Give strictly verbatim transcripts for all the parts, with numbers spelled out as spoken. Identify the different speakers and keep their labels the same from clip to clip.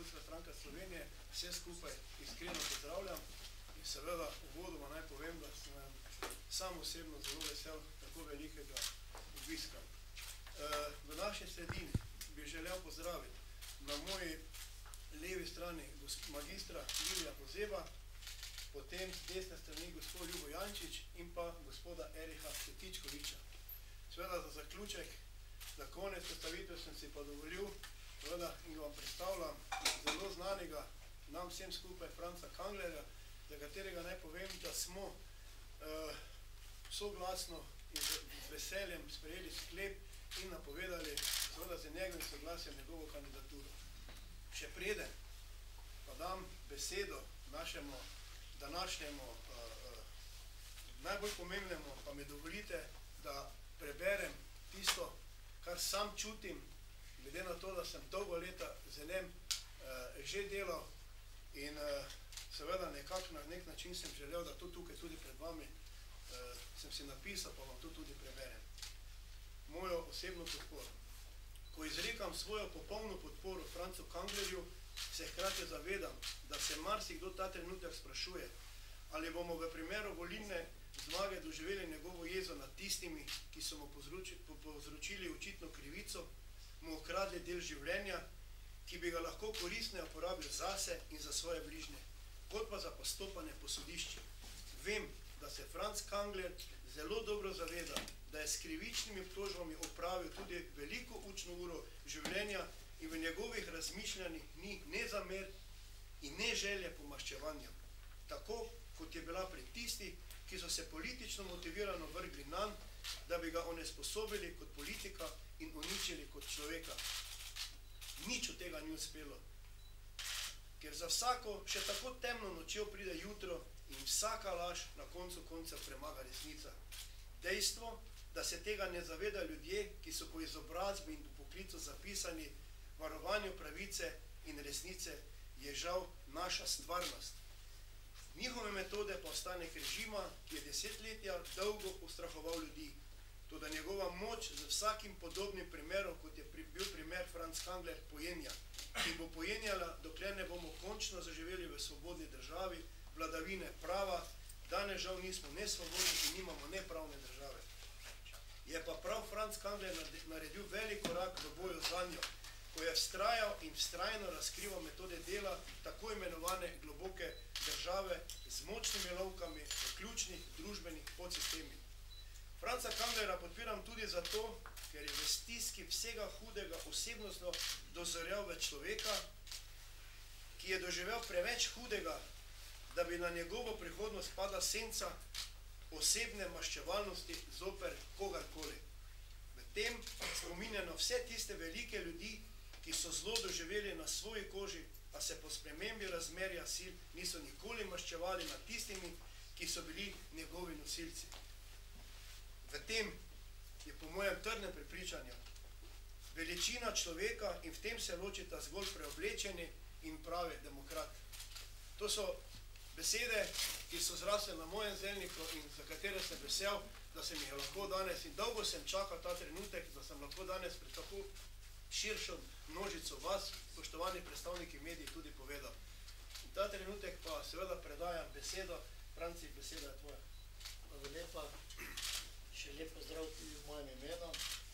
Speaker 1: Ljudska stranka Slovenije, vse skupaj iskreno pozdravljam in seveda uvodoma naj povem, da sem sam osebno zelo vesel tako velikega obiska. V naši sredini bi želel pozdraviti na moji levi strani magistra Livija Pozeba, potem z desne strani gospod Ljubo Jančič in pa gospoda Eriha Cvetičkoviča. Seveda za zaključek, za konec predstavitve sem si pa dovolil in ga vam predstavljam zelo znanega nam vsem skupaj Franca Kanglerja, za katerega naj povem, da smo soglasno in z veseljem sprejeli sklep in napovedali seveda z njegovim soglasjem njegovo kandidaturo. Še preden pa dam besedo našemu današnjemu najbolj pomembnemu, pa mi dovolite, da preberem tisto, kar sam čutim, glede na to, da sem dolgo leta z njim že delal in seveda nekako na nek način sem želel, da to tukaj tudi pred vami sem si napisal, pa vam to tudi preberem. Mojo osebno podporo. Ko izrekam svojo popolno podporo Francu Kanglerju, se hkrati zavedam, da se marsikdo ta trenutek sprašuje, ali bomo v primeru volilne zmage doživeli njegovo jezo nad tistimi, ki so mu povzročili očitno krivico, mu ukradli del življenja, ki bi ga lahko koristno uporabil zase in za svoje bližnje, kot pa za postopanje po sodišču. Vem, da se Franc Kangler zelo dobro zaveda, da je s krivičnimi obtožbami opravil tudi veliko učno uro življenja in v njegovih razmišljanjih ni ne zamer in ne želje po maščevanju. Tako, kot je bila pri tistih, ki so se politično motivirano vrgli nanj, da bi ga onesposobili kot politika in uničili kot človeka. Nič od tega ni uspelo. Ker za vsako še tako temno nočjo pride jutro in vsaka laž na koncu koncev premaga resnica. Dejstvo, da se tega ne zaveda ljudje, ki so po izobrazbi in po poklicu zapisani varovanju pravice in resnice, je žal naša stvarnost. Njihove metode pa ostanek režima, ki je desetletja dolgo ustrahoval ljudi. Toda njegova moč z vsakim podobnim primerom, kot je bil primer Franc Kangler, pojenja. In bo pojenjala, dokler ne bomo končno zaživeli v svobodni državi, vladavine prava, danes žal nismo nesvobodni in nimamo nepravne države. Je pa prav Franc Kangler naredil velik korak v boju zanjo, ko je vztrajal in vztrajno razkrival metode dela tako imenovane globoke države z močnimi lovkami v ključnih družbenih podsistemih. Franca Kanglera podpiram tudi zato, ker je v stiski vsega hudega osebnostno dozorjal v človeka, ki je doživel preveč hudega, da bi na njegovo prihodnost pada senca osebne maščevalnosti zoper kogarkoli. V tem spominja na vse tiste velike ljudi, ki so zlo doživeli na svoji koži, a se po spremembi razmerja sil niso nikoli maščevali nad tistimi, ki so bili njegovi nosilci. V tem je po mojem trdnem prepričanju veličina človeka in v tem se ločita zgolj preoblečeni in pravi demokrat. To so besede, ki so zrasle na mojem zelniku in za katere sem vesel, da sem jih lahko danes in dolgo sem čakal ta trenutek, da sem lahko danes pred tako širšo množico vas, spoštovani predstavniki medij, tudi povedal. In ta trenutek pa seveda predajam besedo. Franci, beseda je tvoja.
Speaker 2: Hvala lepa. Še lep pozdrav tudi v mojem imenu.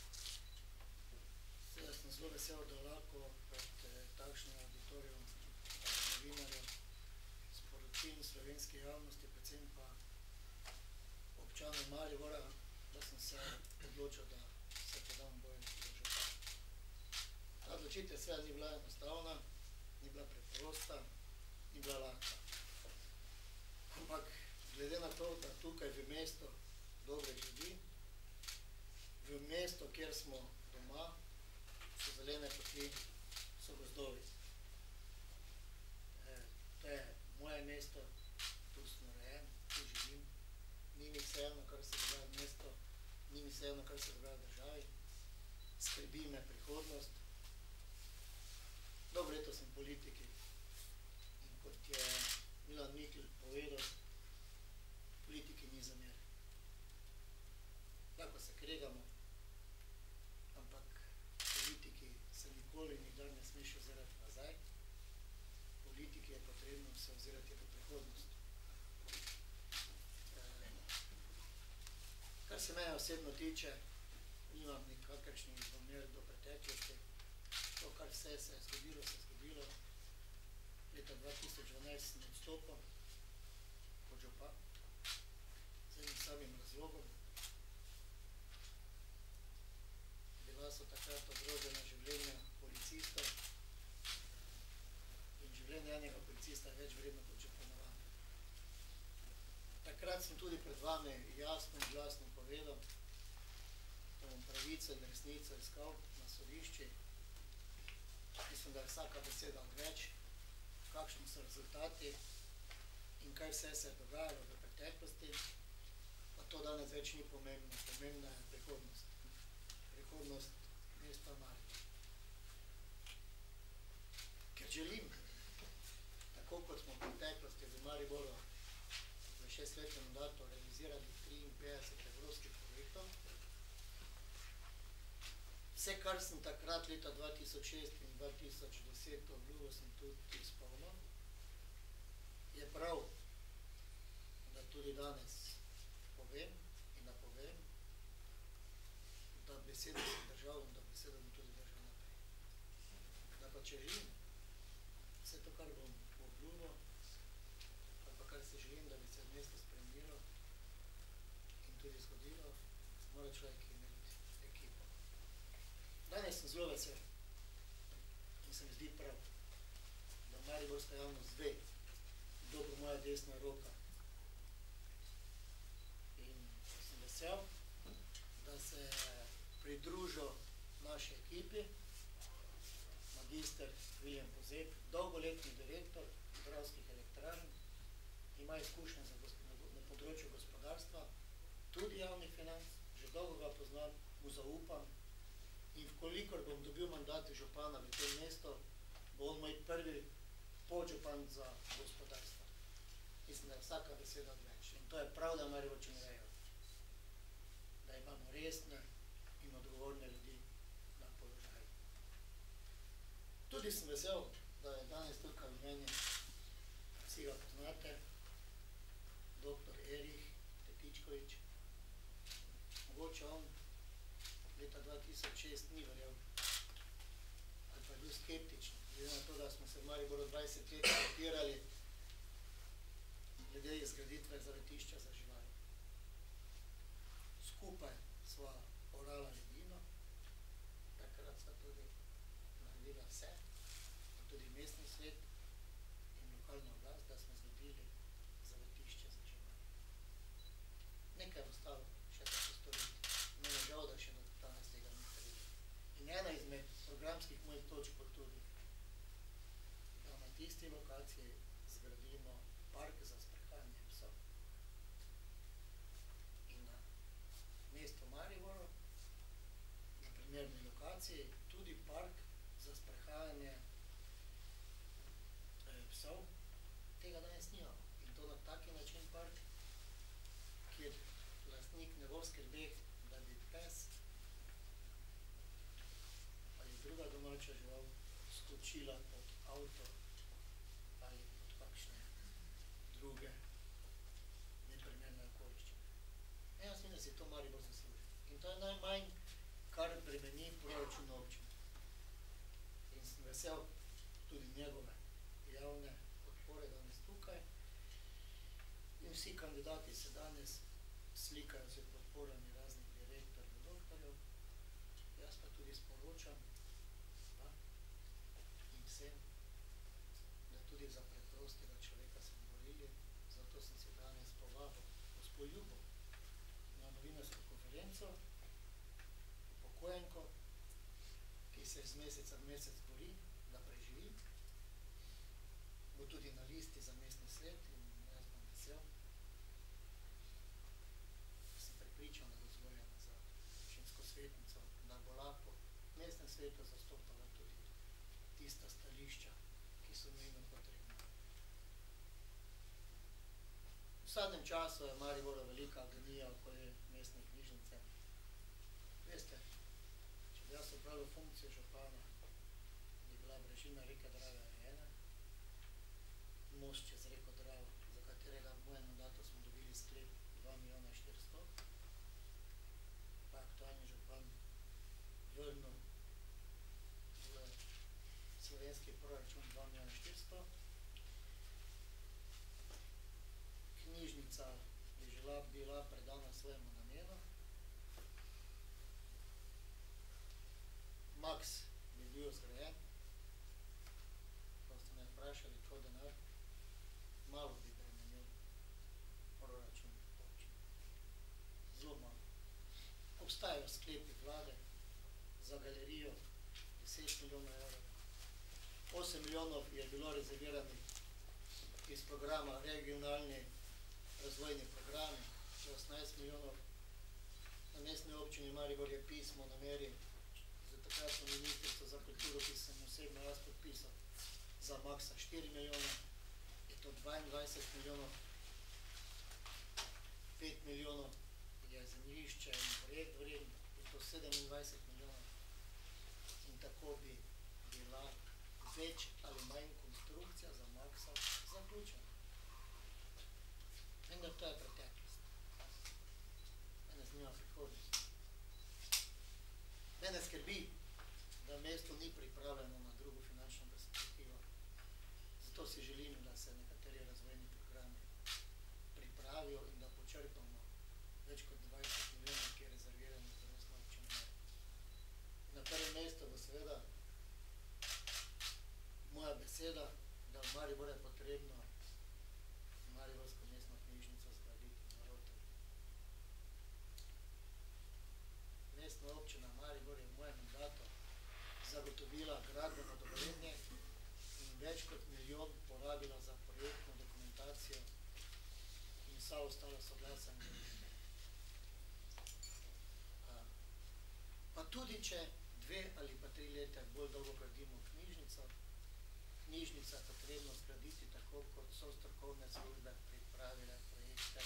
Speaker 2: Jaz sem zelo vesel, da lahko pred takšnim auditorijem novinarjev sporočim slovenski javnosti, predvsem pa občanom Maribora, da sem se odločil, da se podam boju za župana. Ta odločitev seveda ni bila enostavna, ni bila preprosta, ni bila lahka. Ampak glede na to, da tukaj v mestu dobrih ljudi, v mesto, kjer smo doma, so zelene poti, so gozdovi. To je moje mesto, tu sem rojen, tu živim. Ni mi vseeno, kar se dogaja v mestu, ni mi vseeno, kar se dogaja v državi. Skrbi me prihodnost. Dobro leto sem v politiki in kot je Milan Mikl povedal, politiki ni zamer. Lahko se kregamo, ampak politiki se nikoli nikdar ne smeš ozirati nazaj, politiki je potrebno se ozirati v prihodnost. Kar se mene osebno tiče, nimam nikakršnih zamer do preteklosti. To, kar vse se je zgodilo, se je zgodilo. Leta dva tisoč dvanajst sem odstopil kot župan z enim samim razlogom. Bila so takrat ogrožena življenja policistov in življenje enega policista je več vredno kot županovanje. Takrat sem tudi pred vami jasno in glasno povedal, da bom pravico in resnico iskal na sodišči. Mislim, da je vsaka beseda odveč, kakšni so rezultati in kaj vse se je dogajalo v preteklosti, pa to danes več ni pomembno. Pomembna je prihodnost. Prihodnost mesta Maribor. Ker želim, tako kot smo v preteklosti v Mariboru v šestletnem mandatu realizirali triinpetdeset evropskih projektov, vse, kar sem takrat leta dva tisoč šest in dva tisoč deset obljubil, sem tudi izpolnil. Je prav, da tudi danes povem in napovem, da besedo sem držal in da besedo bom tudi držal naprej. Da pa če želim, vse to, kar bom obljubil, ali pa kar se želim, da bi se mesto spremenilo in tudi zgodilo, mora človek imeti ekipo. Danes sem zelo vesel in se mi zdi prav, da mariborska javnost ve, kdo bo moja desna roka. In sem vesel, da se je pridružil naši ekipi magister Viljem Pozeb, dolgoletni direktor Dravskih elektrarn, ima izkušnje na področju gospodarstva, tudi javnih financ, že dolgo ga poznam, mu zaupam in vkolikor bom dobil mandat župana v tem mestu, bo on moj prvi podžupan za gospodarstvo. Mislim, da je vsaka beseda odveč. In to je prav, da Mariborčani vejo, da imamo resne in odgovorne ljudi na položaju. Tudi sem vesel, da je danes tukaj v meni, vsi ga poznate, doktor Erich Tetičkovič. Mogoče on leta dva tisoč šest ni verjel, ali pa je bil skeptičen, glede na to, da smo se v Mariboru dvajset let podpirali glede izgraditve zavetišča za živali. Skupaj sva orala ledino, takrat sva tudi naredila vse, in tudi mestni svet in lokalna oblast, da smo zgradili zavetišče za živali. Nekaj je ostalo še tako storiti. Meni je žal, da še do danes tega ni naredili. In ena izmed programskih mojih točk bo tudi, da na tisti lokaciji zgradimo park za sprehajanje psov. In na mestu Mariboru, na primerni lokaciji, tudi park za sprehajanje psov. Tega danes nimamo. In to na taki način park, kjer lastnik ne bo skrbeti, da bi pes ali druga domača žival skočila pod avto ali pod kakšne druge neprimerne okoliščine. Jaz mislim, da si to Maribor zasluži. In to je najmanj, kar bremeni proračun občine. In sem vesel tudi njegove javne podpore danes tukaj. In vsi kandidati se danes slikajo z podporami raznih direktorjev, doktorjev. Jaz pa tudi sporočam vam in vsem, da tudi za preprostega človeka sem borili, zato sem se danes povabil gospo Ljubo na novinarsko konferenco, upokojenko, ki se iz meseca v mesec bori, da preživi. Bo tudi na listi za mestni svet in jaz bom vesel. Sem prepričan, da bo izvoljena za občinsko svetnico, da bo lahko v mestnem svetu zastopala tudi tista stališča, ki so nujno potrebna. V zadnjem času je Mariboru velika agonija okoli mestne knjižnice. Veste, če bi jaz opravil funkcijo župana, bi bila brežina reke Drave rejena, katerega v mojem mandatu smo dobili sklep dva milijona štiristo, pa aktualni župan vrnil v slovenski proračun dva milijona štiristo. Knjižnica je žela bila predana svojemu namenu. Maks bi bil zgrajen. Pa ste me vprašali, ko denar, malo bi bremenil proračun občine. Zelo malo. Obstajajo sklepi vlade za galerijo deset milijonov evrov. osem milijonov je bilo rezerviranih iz programa regionalni razvojni programi, osemnajst milijonov. Na mestni občini Maribor je pismo nameri za takratno ministrstvo za kulturo, ki sem osebno jaz podpisal, za maksa štiri milijone, je to dvaindvajset milijonov, pet milijonov je zemljišče in projekt vreden, je to sedemindvajset milijonov. In tako bi bila več ali manj konstrukcija za maksa zaključena. Vendar to je preteklost. Mene zanima prihodnost. Mene skrbi, da mesto ni pripravljeno na drugo finančno perspektivo. Zato si želim, da se nekateri razvojni programi pripravijo in da počrpamo več kot dvajset milijonov, ki je rezervirano za mestno občino. Na prvem mestu bo seveda moja beseda, da v Mariboru je potrebno Mariborsko mestno knjižnico zgraditi na Rotovju. Mestna občina Maribor je v mojem mandatu zagotovila gradbeno dovoljenje in več kot milijon porabila za projektno dokumentacijo in vsa ostala soglasja. Pa tudi, če dve ali pa tri leta bolj dolgo gradimo knjižnico, knjižnica je potrebno zgraditi tako, kot so strokovne službe pripravile projekte,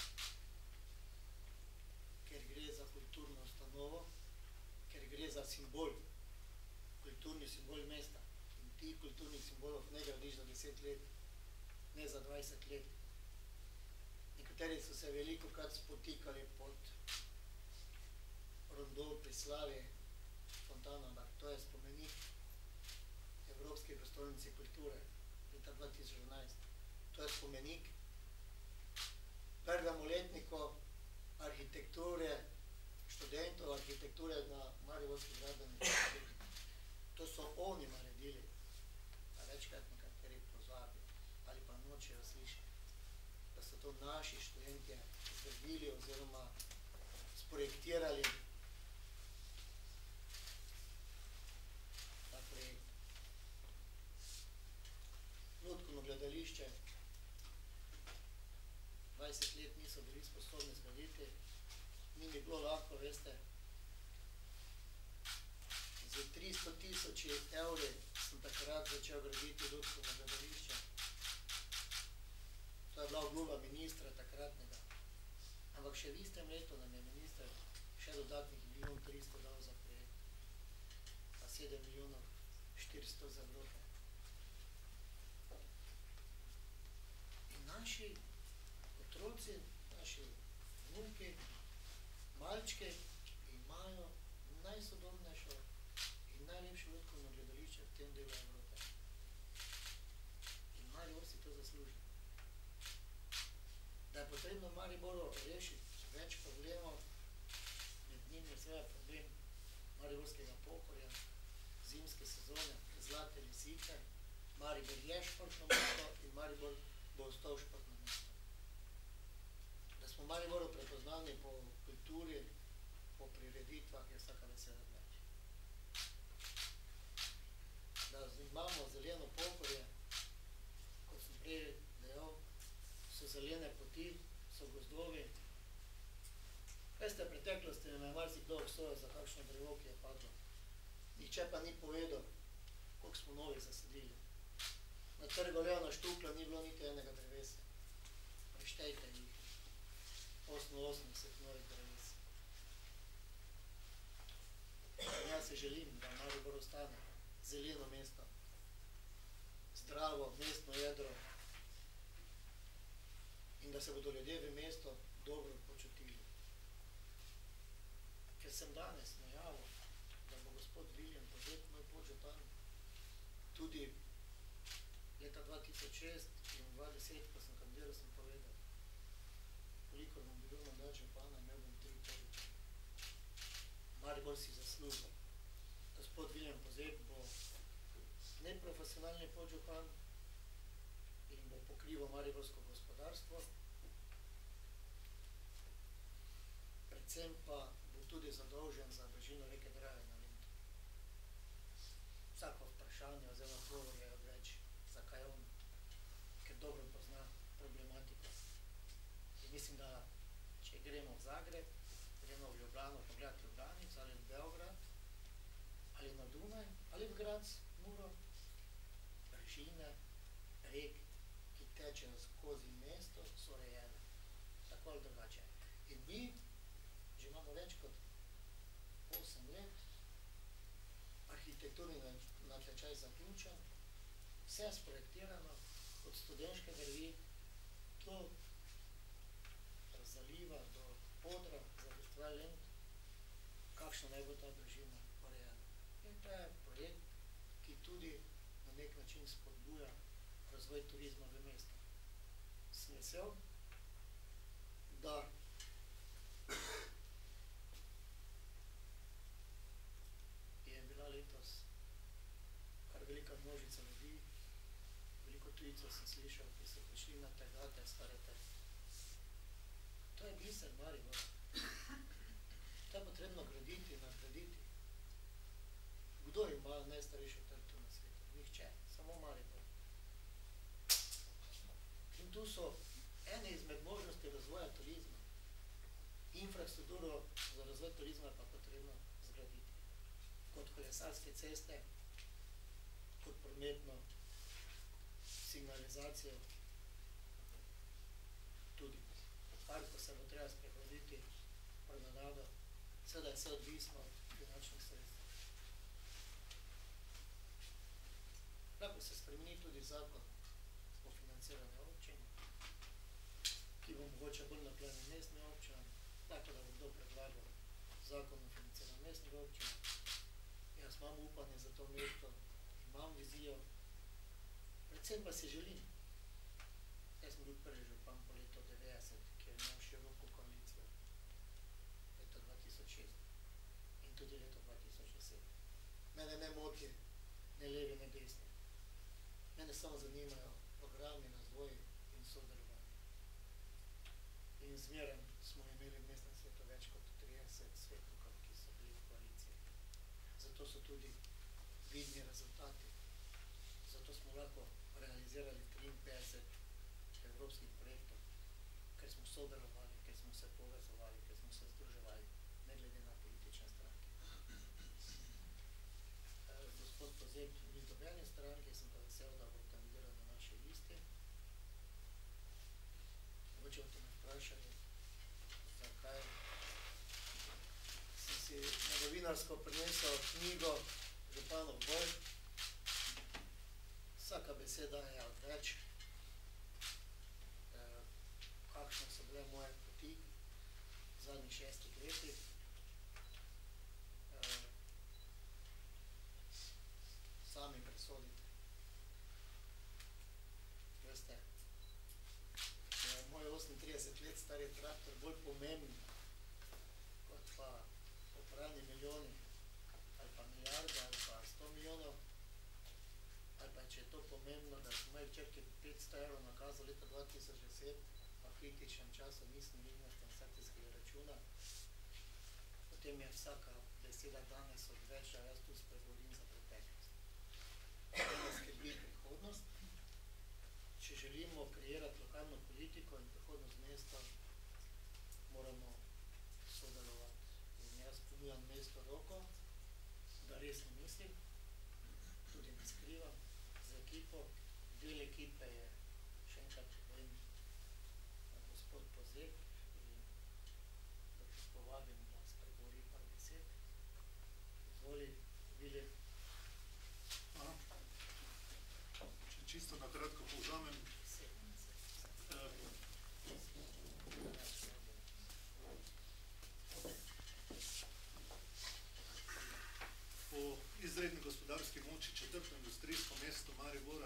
Speaker 2: ker gre za kulturno ustanovo, ker gre za simbol, kulturni simbol mesta. In ti kulturnih simbolov ne gradiš za deset let, ne za dvajset let. Nekateri so se veliko krat spotikali pod rondo pri Slavi, Fontana, ampak to je spomenik Evropske prestolnice kulture leta dva tisoč enajst. To je spomenik prvemu letniku arhitekture, študentov arhitekture na Mariborski gradbeni fakulteti. To so oni naredili, pa večkrat nekateri pozabijo ali pa nočejo slišati, da so to naši študentje zgradili oziroma sprojektirali ta projekt. Lutkovno gledališče dvajset let niso bili sposobni zgraditi, ni mi bilo lahko, veste, z tristo tisoč evri sem takrat začel graditi lutkovno gledališče. To je bila obljuba ministra takratnega. Ampak še v istem letu nam je minister še dodatnih milijon tristo dal za projekt, pa sedem milijonov štiristo za Evrope. In naši otroci, naši vnuki, malčki imajo najsodobnejšo in najlepše lutkovno gledališče v tem delu Evrope. In Maribor si to zasluži. Da je potrebno Mariboru rešiti več problemov, med njimi je seveda problem mariborskega pokorja, zimske sezone, zlate lisice. Maribor je športno mesto in Maribor bo ostal športno mesto. Da smo v Mariboru prepoznani po kulturi, po prireditvah, je vsaka vesela več. Da imamo zeleno pokorje, kot sem prej dejal, so zelene poti, so gozdovi. Veste, v preteklosti me je marsikdo obsojal za kakšno drevo, ki je padlo. Nihče pa ni povedal, koliko smo novih zasadili. Na Trgu Leona Štukla ni bilo niti enega drevesa. Preštejte jih. oseminosemdeset novih dreves. In jaz se želim, da Maribor ostane zeleno mesto, zdravo mestno jedro in da da se bodo ljudje v mestu dobro počutili. Ker sem danes najavil, da bo gospod Viljem Pozeb, moj podžupan, tudi leta dva tisoč šest in dva deset, ko sem kandidiral, sem povedal, kolikor bom bil mandat župana, imel bom tri podžupane. Maribor si zaslužil. Gospod Viljem Pozeb bo neprofesionalni podžupan in bo pokrival mariborsko gospodarstvo, predvsem pa bo tudi zadolžen za dolžino reke Drave na Lentu. Vsako vprašanje oziroma odgovor je odveč, zakaj on, ker dobro pozna problematiko. In mislim, da če gremo v Zagreb, gremo v Ljubljano pogledati Ljubljanic ali v Beograd, ali na Dunaj, ali v Graz, Muro, brežine, rek, ki tečejo skozi mesto, so rejene. Tako ali drugače. In mi že imamo več kot osem let, arhitekturni natečaj zaključen, vse sprojektirano, od Studenške vrvi do zaliva, do Podra, za festival Lent, kakšna naj bo ta brežina urejena. In to je projekt, ki tudi na nek način spodbuja razvoj turizma v mestu. Sem vesel, da je bila letos kar velika množica ljudi, veliko tujcev sem slišal, ki so prišli na trgate, starete. To je biser Maribora. To je potrebno graditi in nadgraditi. Kdo ima najstarejšo trto na svetu? Nihče, samo Maribor. In tu so ene izmed možnosti razvoja turizma. Infrastrukturo za razvoj turizma pa potrebno zgraditi. Kot kolesarske ceste, kot prometno signalizacijo, tudi v parku se bo treba sprehoditi promenado, seveda je vse odvisno od finančnih sredstev. Lahko se spremeni tudi zakon o financiranju občin, ki bo mogoče bolj naklonjen mestnim občinam, lahko da bo kdo predlagal zakon o financiranju mestnih občin. Jaz imam upanje za to mesto, imam vizijo, predvsem pa si želim. Jaz sem bil prvi župan po letu devetdeset, ki je imel široko koalicijo, leto dva tisoč šest in tudi leto dva tisoč deset. Mene ne moti ne levi, ne desni. Mene samo zanimajo programi, razvoj in sodelovanje. In zmeraj smo imeli v mestnem svetu več kot trideset svetnikov, ki so bili v koaliciji. Zato so tudi vidni rezultati. Zato smo lahko realizirali triinpetdeset evropskih projektov, ker smo sodelovali, ker smo se povezovali, ker smo se združevali, ne glede na politične stranke. Gospod Pozeb ni dobene stranke, sem pa vesel, da bo kandidiral na naši listi. Mogoče boste me vprašali, zakaj sem si na novinarsko prinesel knjigo Županov boj. Vsaka beseda je odveč. Kakšne so bile moje poti v zadnjih šestih letih. Sami presodite. Veste, je moj osemintrideset let stari traktor bolj pomemben kot pa oprani milijoni ali pa milijarde ali pa sto milijonov, ali pa če je to pomembno, da smo moji črki petsto evrov nakazal leta dva tisoč deset, pa v kritičnem času nisem videl transakcijskega računa, potem je vsaka beseda danes odveč, da jaz tu spregovorim za preteklost. Ne skrbi prihodnost. Če želimo kreirati lokalno politiko in prihodnost mesta, moramo sodelovati. In jaz ponujam mesto roko, da resno mislim, tudi ne skrivam, z ekipo. Del ekipe je, še enkrat povem, gospod Pozeb in da te povabim, da spregovori par besed. Izvoli, Viljem.
Speaker 3: Če čisto na kratko povzamem,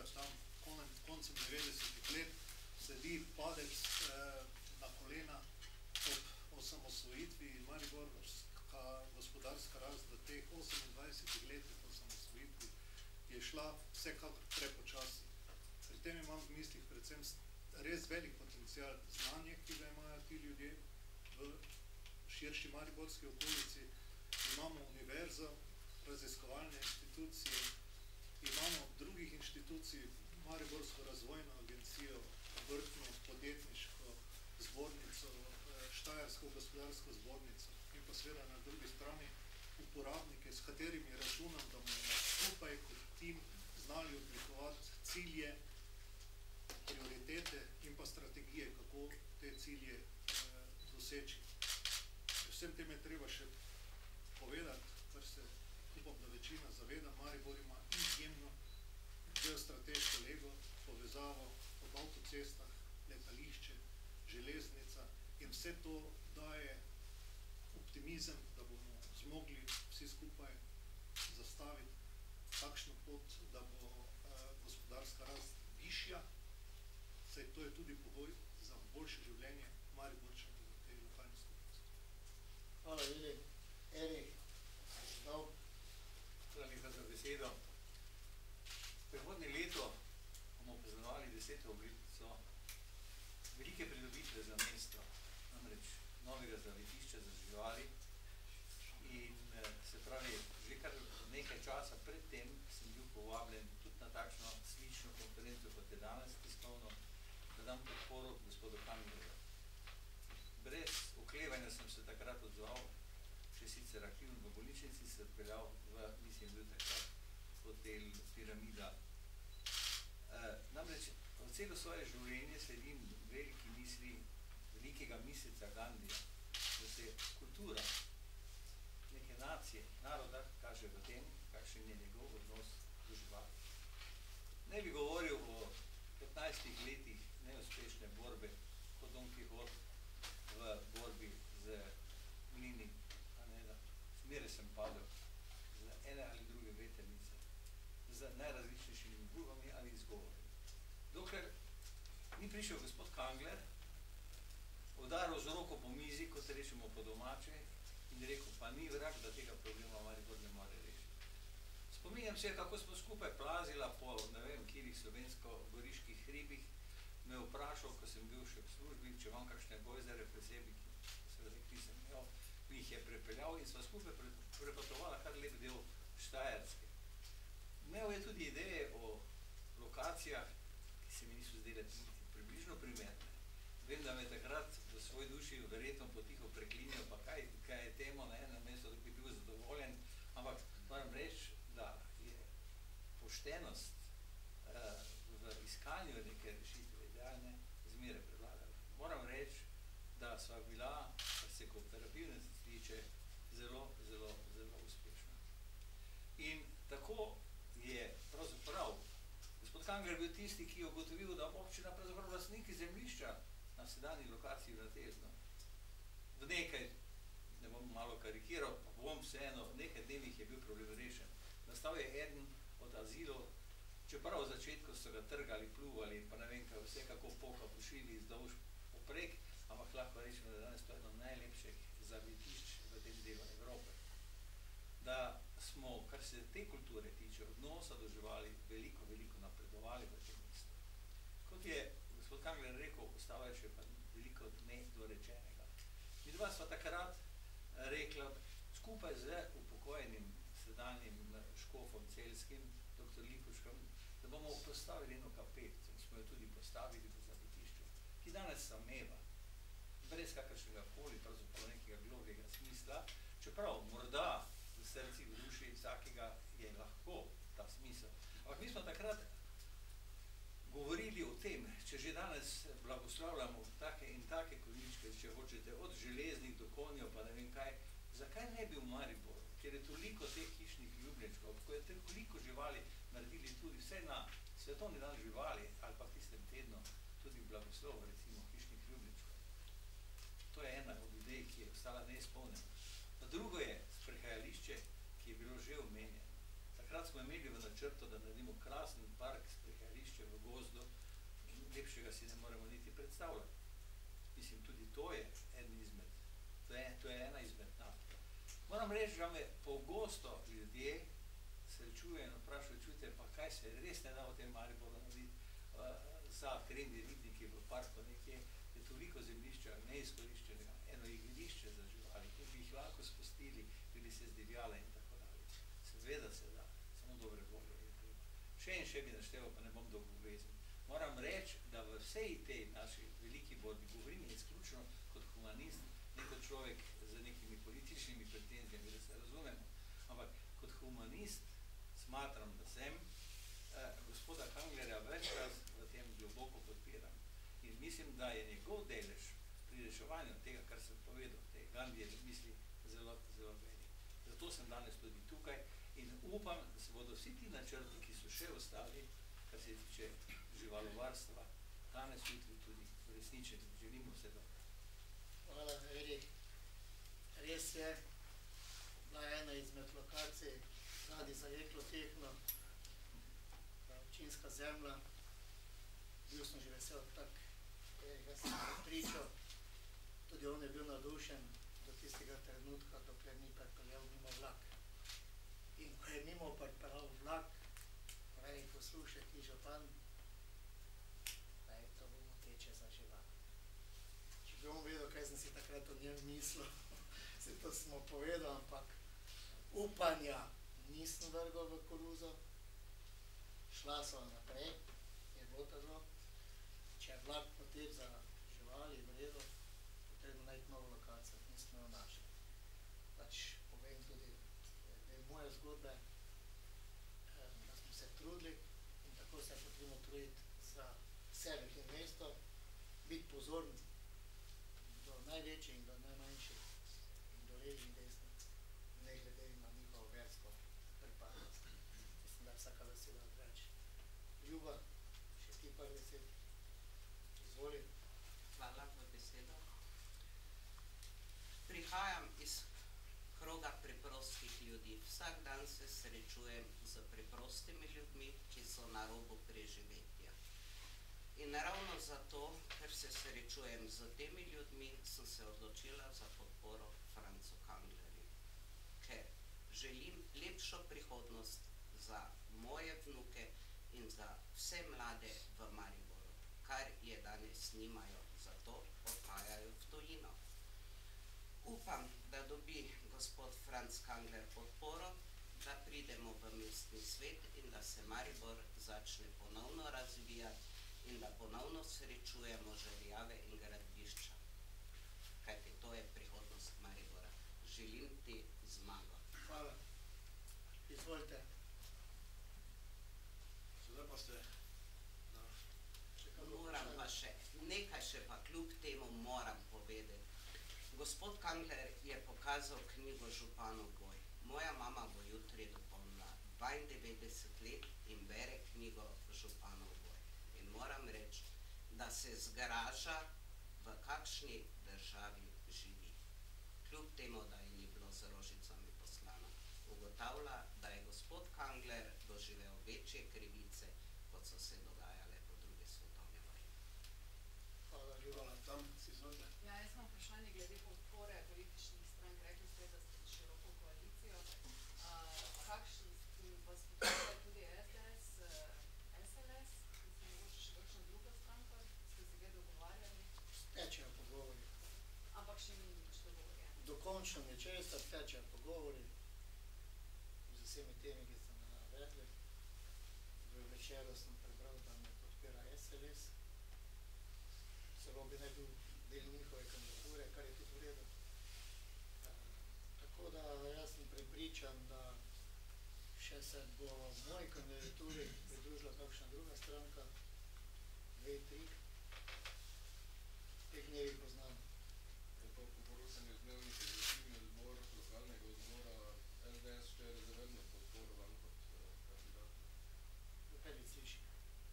Speaker 3: tam koncem devetdesetih let, sledi padec eh, na kolena ob osamosvojitvi in mariborska gospodarska rast v teh osemindvajsetih letih osamosvojitvi je šla vsekakor prepočasi. Pri tem imam v mislih predvsem res velik potencial znanja, ki ga imajo ti ljudje v širši mariborski okolici. Imamo univerzo, raziskovalne institucije, imamo drugih inštitucij, Mariborsko razvojno agencijo, obrtno, podjetniško zbornico, Štajersko gospodarsko zbornico in pa seveda na drugi strani uporabnike, s katerimi računam, da bomo skupaj kot tim znali oblikovati cilje, prioritete in pa strategije, kako te cilje eh, doseči. Vsem tem je treba še povedati, kar se upam, da večina zaveda, Maribor ima izjemno geostrateško lego, povezavo ob avtocestah, letališče, železnica in vse to daje optimizem, da bomo zmogli vsi skupaj zastaviti takšno pot, da bo eh, gospodarska rast višja, saj to je tudi pogoj za boljše življenje Mariborčanov v tej lokalni skupnosti.
Speaker 2: Hvala, Vili. Erik, znal.
Speaker 4: Hvala lepa za besedo. Prihodnje leto bomo praznovali deseto obletnico velike pridobitve za mesto, namreč novega zavetišča za živali. In se pravi, že kar nekaj časa pred tem sem bil povabljen tudi na takšno slično konferenco, kot je danes tiskovno, da dam podporo gospodu Kanglerju. Brez oklevanja sem se takrat odzval, še sicer aktivno v bolnišnici, se odpeljal v, mislim, bil takrat hotel Piramida. E, namreč v celo svoje življenje sledim veliki misli velikega misleca Gandija, da se kultura neke nacije, naroda kaže v tem, kakšen je njegov odnos do živali. Ne bi govoril o petnajstih letih neuspešne borbe kot Don Quixote v borbi z mlini, a ne da zmeraj sem padel z ene ali druge vetrnice, z najrazličnejšimi gubami ali izgovori. Dokler ni prišel gospod Kangler, udaril z roko po mizi, kot rečemo po domače, in rekel, pa ni vrag, da tega problema Maribor ne more rešiti. Spominjam se, kako smo skupaj plazila po, ne vem, kjerih slovensko-goriških hribih, me vprašal, ko sem bil še v službi, če imam kakšne gojzere pri sebi, ki seveda nisem imel, mi jih je prepeljal in sva skupaj prepotovala kar lep del Štajerske. Imel je tudi ideje o lokacijah, ki se mi niso zdele približno primerne. Vem, da me takrat v svoji duši verjetno potiho preklinjal, pa kaj, kaj je temo na enem mestu, da bi bil zadovoljen, ampak moram reči, da je poštenost uh, v iskanju neke rešitve idealne zmeraj predlagala. Moram reči, da sva bila, kar se kooperativnosti tiče, zelo, zelo, zelo uspešna. In tako je pravzaprav gospod Kangler bil tisti, ki je ugotovil, da občina pravzaprav lastniki zemljišča na sedanji lokaciji v Tezno. V nekaj, ne bom malo karikiral, pa bom vseeno, nekaj dnevih je bil problem rešen. Nastal je eden od azilov, čeprav v začetku so ga trgali, pluvali, pa ne vem, kaj vse kako poka pošili izdolž poprek, ampak lahko rečemo, da danes to je eno najlepših zavetišč v tem delu Evrope. Da smo, kar se te kulture tiče, odnosa do živali, veliko, veliko napredovali v tem mestu. Kot je gospod Kangler rekel, ostalo je še pa veliko nedorečenega. Mi dva sva takrat rekla, skupaj z upokojenim sedanjim škofom celskim, doktor Lipuškom, da bomo postavili eno kapelico in smo jo tudi postavili v zavetišču, ki danes sameva, brez kakršnega koli, pravzaprav nekega globljega smisla, čeprav morda v srci, v duši vsakega je lahko ta smisel. Ampak mi smo takrat govorili o tem, če že danes blagoslavljamo take in take konjičke, če hočete, od železnih do konjev, pa ne vem kaj, zakaj ne bi v Mariboru, kjer je toliko teh hišnih ljubljenčkov, ko je toliko živali naredili tudi vse na svetovni dan živali, ali pa v tistem tednu tudi blagoslov, recimo, hišnih ljubljenčkov. To je ena od idej, ki je ostala neizpolnjena. Drugo je sprehajališče, ki je bilo že omenjeno. Takrat smo imeli v načrtu, da naredimo krasen park sprehajališče v gozdu in lepšega si ne moremo niti predstavljati. Mislim, tudi to je eden izmed, to je, to je ena izmed naft. Moram reči, da me pogosto ljudje srečujejo in vprašajo, čujte, pa kaj se res ne da v tem Mariboru narediti uh, za krendi ribniki v parku nekje, je toliko zemljišča neizkoriščenega, eno igrišče za živali, ki bi jih lahko spustili, ki bi se zdivjale in tako dalje. Seveda se da, samo dobre volje je treba. Še in še bi našteval, pa ne bom dolgovezen. Moram reči, da v vsej tej naši veliki borbi govorim izključno kot humanist, ne kot človek z nekimi političnimi pretenzijami, da se razumemo, ampak kot humanist smatram, da sem eh, gospoda Kanglerja več čas v tem globoko podpiram. In mislim, da je njegov delež pri reševanju tega, kar sem povedal, te Gandhijeve misli, zelo, zelo velik. Zato sem danes tudi tukaj in upam, da se bodo vsi ti načrti, ki so še ostali, kar se tiče živalovarstva, danes jutri tudi uresničeni. Želimo vse dobro.
Speaker 2: Hvala, Erik. Res je, bila ena izmed lokacij radi za Jeklotehno, občinska zemlja. Bil sem že vesel tak, jaz sem pričal, tudi on je bil nadušen do tistega trenutka, dokler ni pripeljal mimo vlak. In ko je mimo pripeljal vlak, pravi, poslušaj ti župan, da je to bomo teče za žival. Če bi on vedel, kaj sem si takrat o njem mislil, se to smo povedal, ampak upanja nisem vrgal v koruzo, šla so naprej, je bilo tako. Če je vlak potem za živali v redu, potrebno najti novo lokacijo, nismo jo našli. Pač povem tudi del moje zgodbe, da smo se trudili in tako se je potrebno truditi za sebe in mesto, biti pozorni do največjih in do najmanjših in do levi in desni, ne glede na njihovo versko pripadnost. Mislim, da je vsaka vesela odveč. Ljuba, še ti par besed. Izvoli.
Speaker 5: Hvala za besedo. Prihajam iz kroga preprostih ljudi. Vsak dan se srečujem z preprostimi ljudmi, ki so na robu preživetja. In ravno zato, ker se srečujem z temi ljudmi, sem se odločila za podporo Francu Kanglerju. Ker želim lepšo prihodnost za moje vnuke in za vse mlade v Mariboru, kar je danes nimajo, zato odhajajo v tujino. Upam, da dobi gospod Franc Kangler podporo, da pridemo v mestni svet in da se Maribor začne ponovno razvijati in da ponovno srečujemo žerjave in gradbišča. Kajti to je prihodnost Maribora. Želim ti zmago.
Speaker 2: Hvala. Izvolite.
Speaker 1: Sedaj pa ste na...
Speaker 5: Moram pa še, nekaj še pa kljub temu moram povedati. Gospod Kangler je pokazal knjigo Županov boj. Moja mama bo jutri dopolnila dvaindevetdeset let in bere knjigo Županov boj. In moram reči, da se zgraža, v kakšni državi živi. Kljub temu, da ji ni bilo z rožicami poslano. Ugotavlja, da je gospod Kangler doživel večje krivice, kot so se dogajale po drugi svetovni vojni.
Speaker 2: Hvala, Ljuba.
Speaker 1: Tam si izvolite.
Speaker 6: Ja, jaz imam vprašanje glede podpore političnih strank. Rekli ste, da ste široko koalicijo. Kakšen vas podpore tudi S D S, S L S, mislim, mogoče še kakšna druga stranka, ste se kaj dogovarjali?
Speaker 2: Tečejo pogovori.
Speaker 6: Ampak še ni nič dogovorjeno.
Speaker 2: Dokončno nečesa, tečejo pogovori z vsemi temi, ki ste me navedli. V večeru sem prebral, da me podpira S L S. Celo bi ne bil del njihove kandidature, kar je tudi v redu. Tako da jaz sem prepričan, da še se bo moji kandidaturi pridružila kakšna druga stranka, dve, tri. Teh ne bi poznam.
Speaker 7: Je pa po poročanju dnevnih izvršilni odbor lokalnega odbora L D S še zavedno podporo vam kot kandidatu.
Speaker 2: Kaj bi slišal?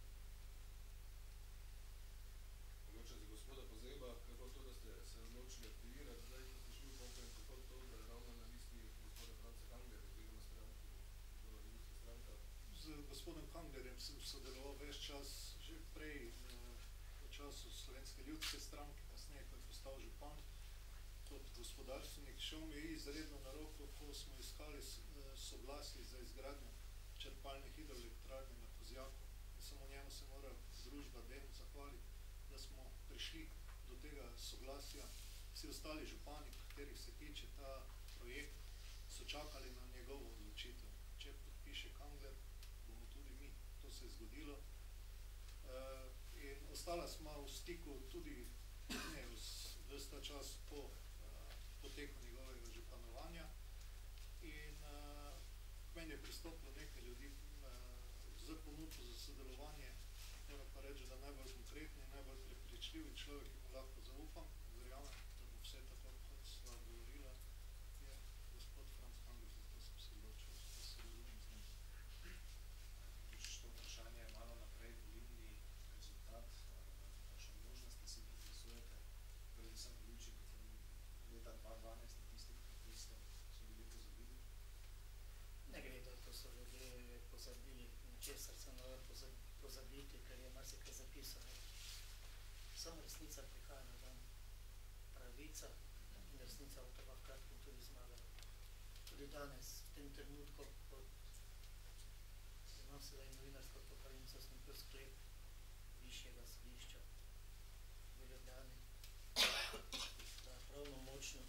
Speaker 7: Mogoče za gospoda Pozeba, kako to, da ste se odločili aktivirati, zdaj, ko ste šli v pokoj, kako to, da je ravno na listi gospoda Franca Kanglerja, oziroma stranki, oziroma ljudska stranka?
Speaker 3: Z gospodom Kanglerjem sem sodeloval ves čas že prej eh, v času Slovenske ljudske stranke, kasneje, ko je postal župan, kot gospodarstvenik, šel mi je izredno na roko, ko smo iskali soglasje za izgradnjo črpalne hidroelektrarne na Kozjaku. In samo njemu se mora družba D E M zahvaliti, da smo prišli do tega soglasja. Vsi ostali župani, katerih se tiče ta projekt, so čakali na njegovo odločitev. Če podpiše Kangler, bomo tudi mi. To se je zgodilo. Uh, in ostala smo v stiku tudi ne, ves ta čas po uh, poteku njegovega županovanja. In uh, meni je pristopilo nekaj ljudi uh, z ponudbo za sodelovanje. Moram pa reči, da najbolj konkretni, najbolj prepričljivi človek, ki mu lahko zaupam, verjamem, da bo vse tako, kot sva govorila, je gospod Franc Kangler, zato sem se odločil, da se razumem z njim.
Speaker 8: Mogoče to vprašanje je malo naprej volilni rezultat, vaša možnost, da si pripisujete, predvsem v luči potem leta dva dvanajst na tistih protestov so bili pozabili?
Speaker 2: Ne gre, da to so ljudje pozabili, ničesar se ne da pozabiti, ker je marsikaj zapisano. Samo resnica prihaja na dan. Pravica in resnica v tega v kratkem tudi zmagala. Tudi danes, v tem trenutku, pod imam sedaj novinarsko konferenco, sem bil sklep višjega sodišča v Ljubljani, da je pravnomočno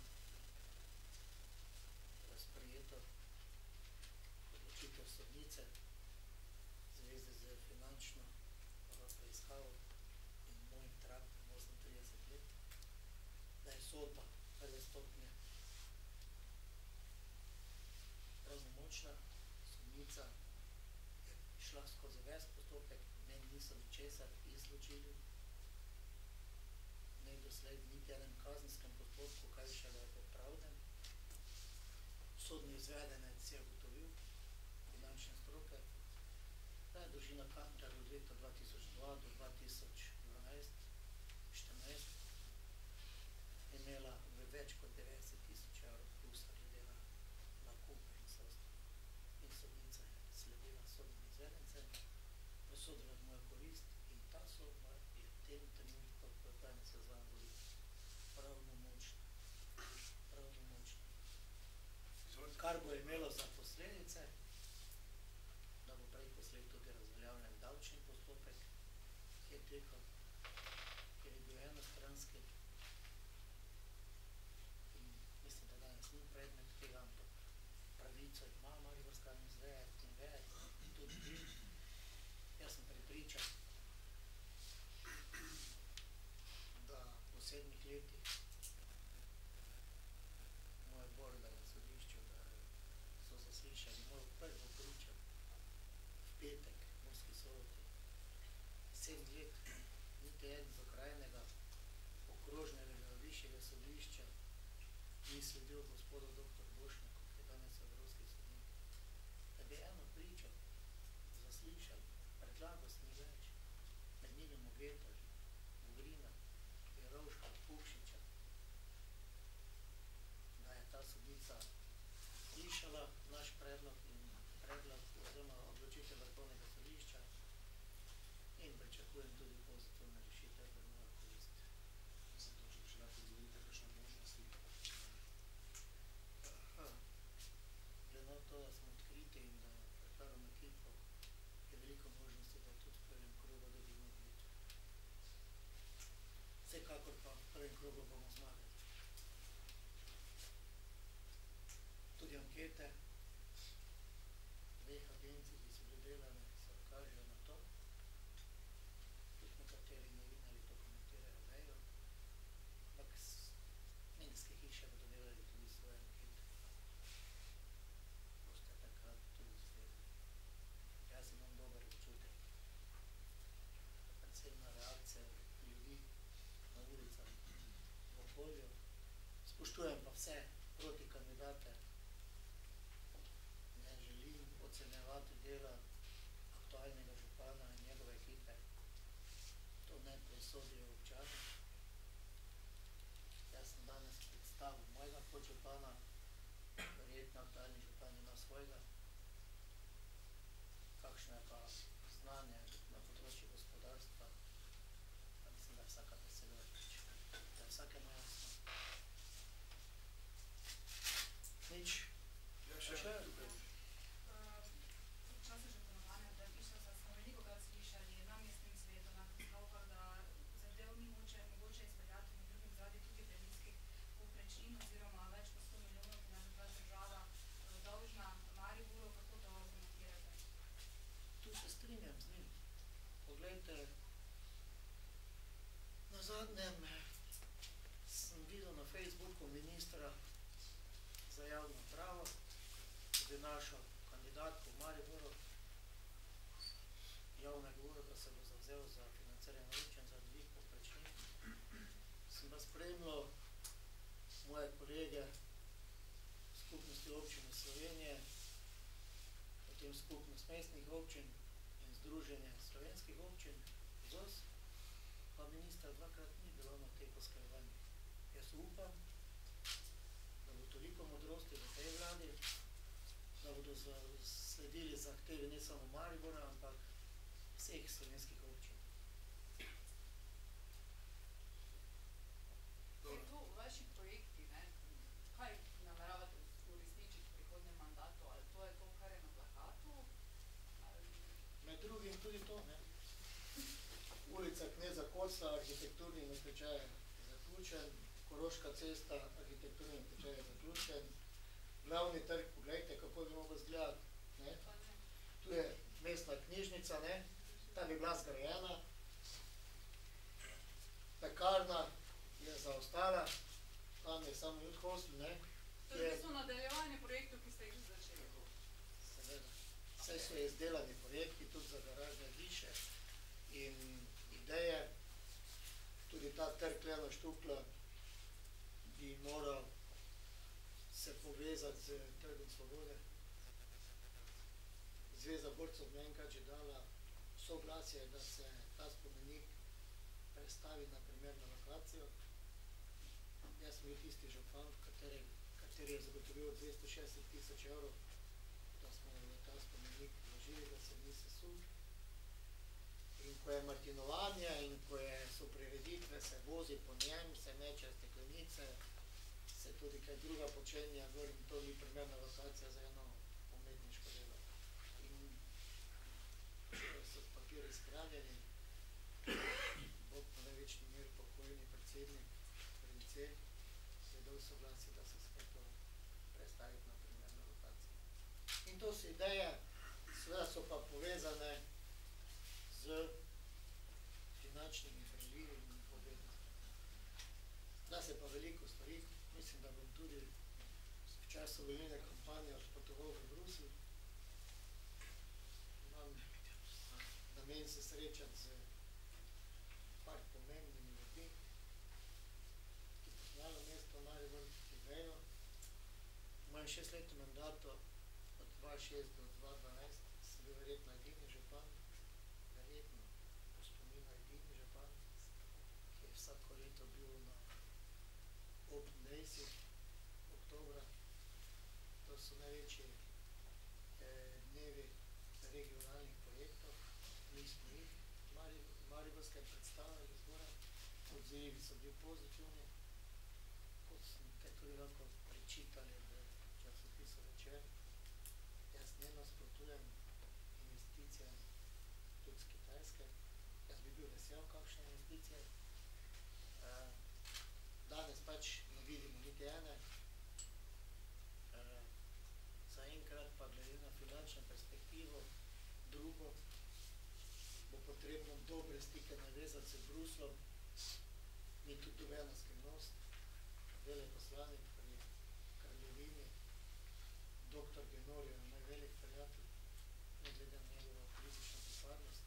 Speaker 2: razprijeto odločitev sodnice v zvezi z finančno preiskavo in mojim traktom osemintrideset let, da je sodba prve stopnje pravnomočna. Sodnica je šla skozi ves postopek, meni niso ničesar izločili, ne doslej v niti enem kazenskem postopku, kaj šele v pravnem. Sodni izvedenec je ugotovil finančne stroke, da je družina Kangler od leta dva tisoč dva do dva tisoč dvanajst štirinajst imela v več kot devetdeset tisoč evrov plusa glede na nakupe in vse ostalo. In sodnica je sledila sodnim izvedencem, presodila v mojo korist in ta sodba je v tem trenutku, ko danes se z vami govorim, pravnomočna. Pravnomočna. Kar bo imelo za posledice, da bo prej posled tudi razveljavljen davčni postopek, ki je tekel, ker je bil enostranski. In mislim, da danes ni predmet tega, ampak pravico ima mariborska izveja in veja in tudi vi. Jaz sem prepričan, da po sedmih letih moje borbe na sodišču, da so zaslišali mojo prvo pričo v petek v Murski Soboti. Sedem let, niti eden z okrajnega okrožnega višjega sodišča ni sledil gospodu doktor Bošnjaku, ki je danes evropski sodnik. Da bi eno pričo zaslišali, predlagal sem ni več, med njimi Mogeta, Vogrina, Jerovška, Pukšiča, da je ta sodnica slišala naš predlog in predlog oziroma odločitev Vrhovnega sodišča in pričakujem tudi pozitivne rešitev v mojo korist.
Speaker 8: Zato, če še lahko izvolite kakšne možnosti?
Speaker 2: Glede na to, da smo odkriti in da predlagam ekipo, je veliko možnosti, da tudi v prvem krogu dobimo volitve. Vsekakor pa v prvem krogu bomo zmagali. Tudi ankete dveh agencij, ki so bile delane, so kažejo zadnjem sem videl na Facebooku ministra za javno upravo, tudi našo kandidatko v Mariboru, javno je govoril, da se bo zavzel za financiranje občin, za dvig povprečnin. Sem pa spremljal moje kolege skupnosti občin Slovenije, potem skupnost mestnih občin in združenje slovenskih občin, Z O S, pa ministra dvakrat ni bilo na teh usklajevanjih. Jaz upam, da bo toliko modrosti v tej vladi, da bodo sledili zahtevi ne samo Maribora, ampak vseh slovenskih občin.
Speaker 6: Zdaj tu vaši projekti, ne, kaj nameravate uresničiti v prihodnjem mandatu, ali to je to, kar je na plakatu? Ali...
Speaker 2: Med drugim tudi to, ne. Ulica Kneza Kocla, arhitekturni natečaj je zaključen, Koroška cesta, arhitekturni natečaj je zaključen, glavni trg, poglejte, kako bi mogel izgledati, ne. Tu je mestna knjižnica, ne, ta bi bila zgrajena, pekarna je zaostala, tam je samo Youth Hostel, ne.
Speaker 6: To je v bistvu nadaljevanje projektov, ki ste jih že začeli.
Speaker 2: Seveda, vse so izdelani projekti, tudi za garažne hiše in ideje, tudi ta trg Lena Štukla bi moral se povezati z Trgom Svobode. Zveza borcev Mlenkač je dala soglasje, da se ta spomenik prestavi na primerno lokacijo. Jaz sem bil tisti župan, kateri, kateri je zagotovil dvesto šestdeset tisoč evrov, da smo v ta spomenik vložili, da se ni sesul. In ko je martinovanje in ko je, so prireditve, se vozi po njem, se meče steklenice, se tudi kaj druga počenja, govorim, to ni primerna lokacija za eno umetniško delo. In če so papiri skranjeni, Bog pa največni mir, pokojni predsednik Prince, je dal soglasje, da se sve to predstaviti na primerno lokacijo. In to so ideje, seveda so pa povezane z finančnimi prelivimi obveznostmi. Da se pa veliko stvari, mislim, da bom tudi v času volilne kampanje odpotoval v Bruselj. Imam namen se srečati z par pomembnimi ljudmi, ki poznajo mesto Maribor, ki vejo. V mojem šestletnem mandatu od dva šest do dva dvanajst sem bil verjetno edini župan, verjetno po spominu edini župan, ki je vsako leto bil na Open Daysih oktobra. To so največji eh, dnevi regionalnih projektov. Mi smo jih mariborske predstavili zgoraj, odzivi so bili pozitivni, kot smo te tudi lahko prečitali v časopisu Večer. Jaz ne nasprotujem investicijam tudi z Kitajske. Jaz bi bil vesel kakšne investicije. Uh, danes pač ne vidimo niti ene. Uh, zaenkrat pa glede na finančno perspektivo, drugo, bo potrebno dobre stike navezati z Bruslom. Ni tudi dobena skrivnost. Veleposlanik pri Kraljevini, doktor Genorijo, moj velik prijatelj, ne glede na njegovo politično pripadnost.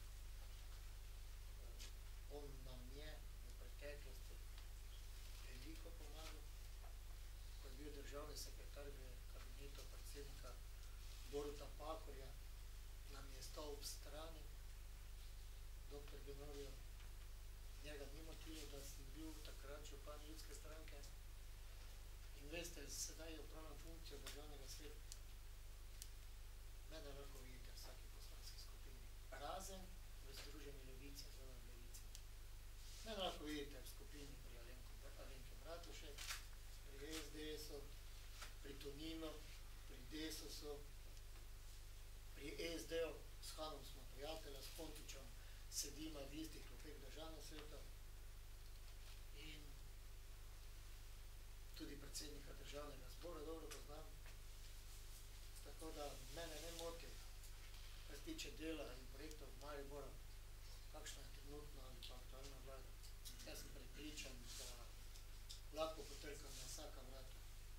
Speaker 2: Uh, on nam je v preteklosti veliko pomagal. Ko je bil državni sekretar v kabinetu predsednika Boruta Pahorja, nam je stal ob strani. Doktor Genorijo, njega ni motilo, da sem bil takrat župan Ljudske stranke. In veste, sedaj opravljam funkcijo državnega sveta. Mene lahko vidite v vsaki poslanski skupini, razen v Združeni Levice, zelo v Levici. Mene lahko vidite v skupini pri Alenko, Alenke Bratušek, pri S D S-u, pri Toninu, pri Desusu, pri S D-u, s Hanom smo prijatelja, s Pontičem sedima v istih klopeh državnega sveta in tudi predsednika državnega zbora dobro poznam. Tako da mene ne moti, kar se tiče dela in projektov v Mariboru, kakšna je trenutna ali pa aktualna vlada. Jaz sem prepričan, lahko potrkam na vsaka vrata.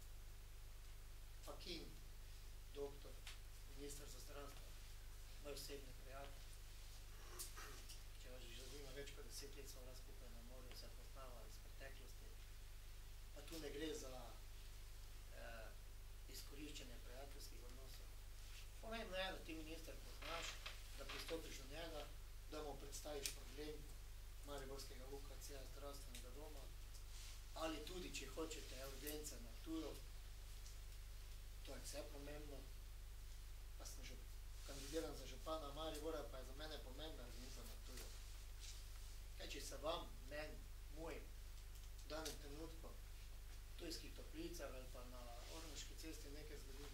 Speaker 2: Fakin, doktor, minister za zdravstvo, moj osebni prijatelj. Če vas že zanima, več kot deset let smo bila skupaj na morju, se poznava iz preteklosti. Pa tu ne gre za eh, izkoriščenje prijateljskih odnosov. Pomembno je, da ti minister poznaš, da pristopiš do njega, da mu predstaviš problem mariborskega U K C-ja, zdravstvenega doma, ali tudi, če hočete, evidence na Ptuju, to je vse pomembno, pa sem že kandidiran za župana Maribora, pa je za mene pomembna evidenca na Ptuju. Kaj, če se vam, meni, moj, v danem trenutku, v Ptujskih Toplicah ali pa na Ormoški cesti nekaj zgodi,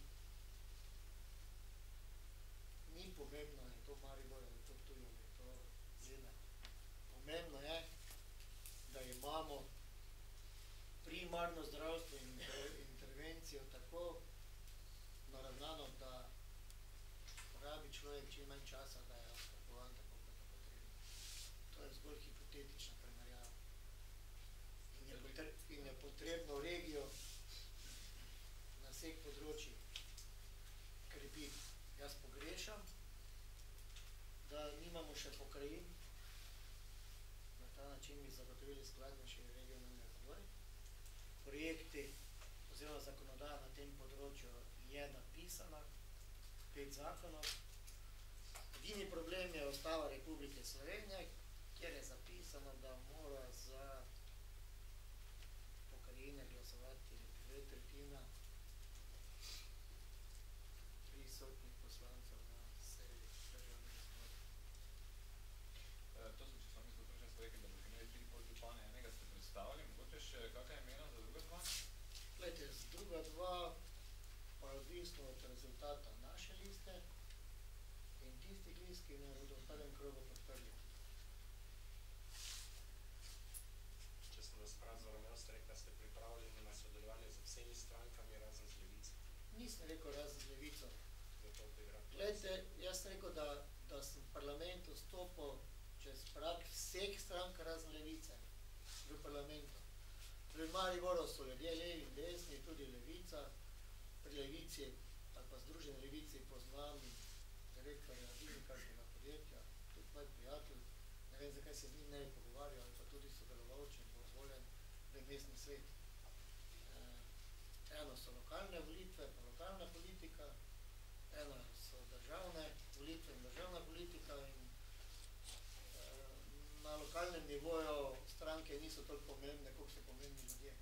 Speaker 2: ni pomembno, je to Maribor, je to Ptuj, je to Zidek. Pomembno je, da imamo primarno zdravstvo in intervencijo tako naravnano, da porabi človek čim manj časa, da je oskrbovan tako, kot je potrebno. To je zgolj hipotetična primerjava. In je, potre, in je potrebno regijo na vseh področjih krepiti. Jaz pogrešam, da nimamo še pokrajin, na ta način bi zagotovili skladnejši regionalni razvoj. Projekti oziroma zakonodaja na tem področju je napisana, pet zakonov. Edini problem je Ustava Republike Slovenije, kjer je zapisano, da mora za pokrajine glasovati dve tretjina prisotnih poslancev na seji državnega zbora.
Speaker 9: To sem čisto mislil, prejšnja ste rekli, da boste imeli tri podžupane, enega ste predstavili, mogoče še kakaj imena za druga dva?
Speaker 2: Glejte, z druga dva pa je odvisno od rezultata naše liste in tistih list, ki ne bodo v prvem krogu podprli.
Speaker 8: Če sem vas prav zarazumel, ste rekli, da ste pripravljeni na sodelovanje z vsemi strankami, razen z Levico.
Speaker 2: Nisem rekel razen z Levico.
Speaker 8: Zato odigrati.
Speaker 2: Glejte, jaz sem rekel, da, da sem v parlamentu stopil čez prag vseh strank razen Levice v parlamentu. Pri Mariboru so ljudje levi in desni, tudi Levica. Pri Levici, ali pa Združeni Levici, poznam direktorja dimnikarskega podjetja, tudi moj prijatelj, ne vem, zakaj se z njim ne bi pogovarjal, ali pa tudi sodeloval, če bo izvoljen v mestni svet. Eno so lokalne volitve, pa lokalna politika, eno so državne volitve in državna politika in na lokalnem nivoju stranke niso toliko pomembne, koliko so pomembni ljudje.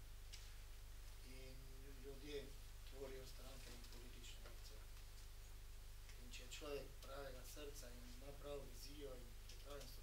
Speaker 2: In ljudje tvorijo stranke in politične akcije. In če je človek pravega srca in ima pravo vizijo in pripravljen